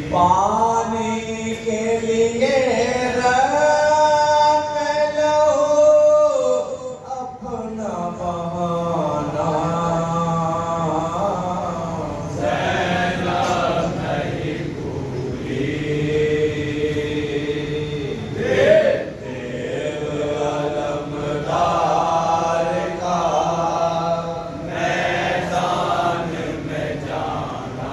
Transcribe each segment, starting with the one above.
पानी के लिए रख लो अपना बहाना। ज़ैनब नहीं भूली देव अलमदार का मैदान में जाना।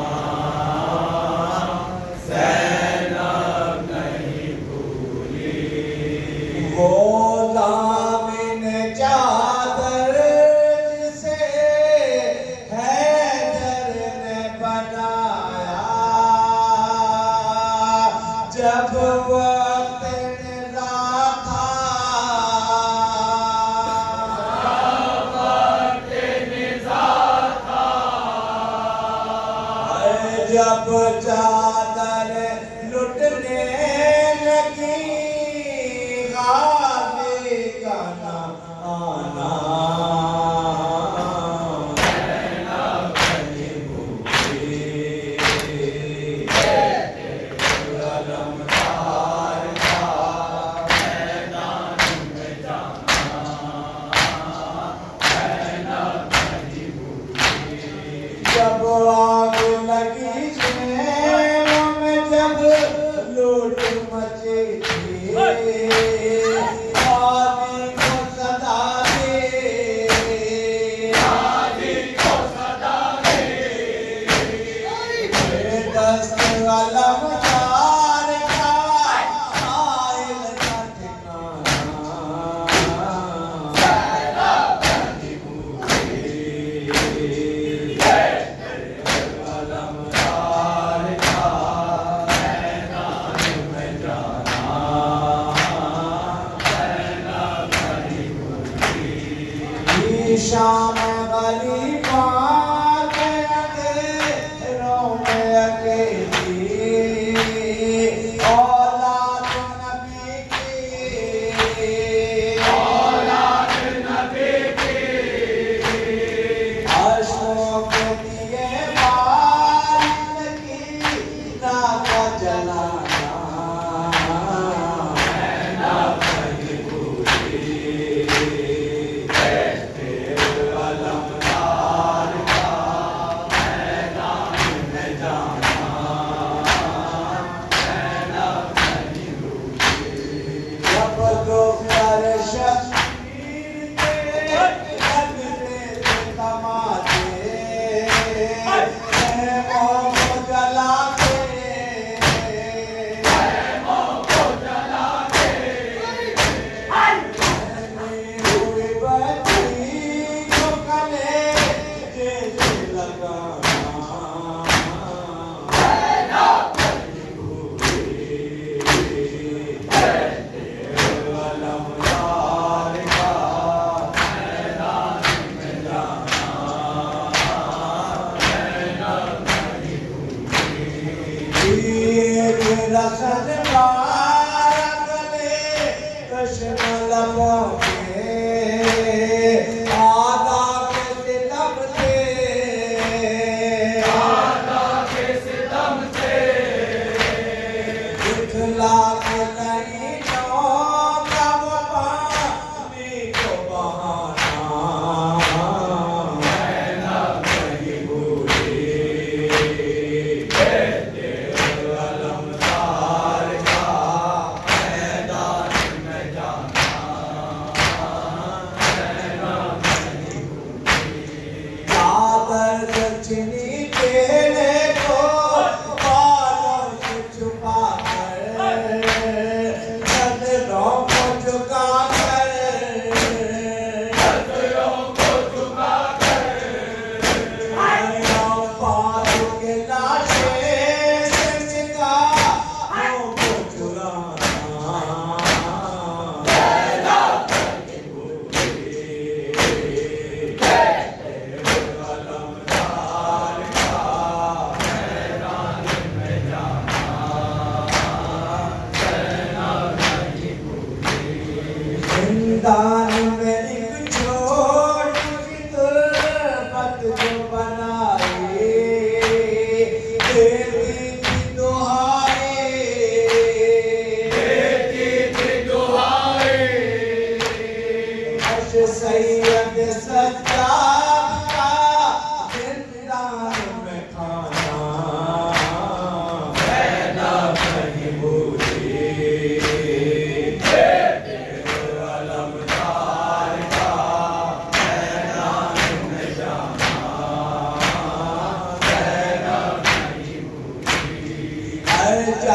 ज़ैनब नहीं भूली वो दामिन चादर जिसे हैदर ने बनाया। जब वक्त निज़ा था जब चादर लुटने लगी गाज़ी का ना आना। ज़ैनब नहीं भूली अलमदार का मैदान में जाना। ज़ैनब नहीं भूली जब आग लगी ज़ैनब में जब लूट मची थी। गाज़ी को सदा दे दस्त अलमदार का साहिल का ठिकाना। नहीं भूली अलमदार का मैदान में जाना। ज़ैनब नहीं भूली शाम गरीबा के अंधेरों में अकेली औलाद नबी की अशोक दिए बारिश की रात जलाना। ज़ैनब नहीं भूली अलमदार का मैदान में जाना। ज़ैनब नहीं भूली जब दोपहर शबीर के लगते थे तमाचे। ख़ैमों को जलाते हुई बत्ती को कलेजे से लगाना। नहीं भूली अलमदार का मैदान में जाना। ज़ैनब नहीं भूली एक रसन गले कश्म लबों के आदा के सितम से दिखला के नहीं का वो पानी को बहाना। ज़ैनब नहीं भूली देव अलमदार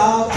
आप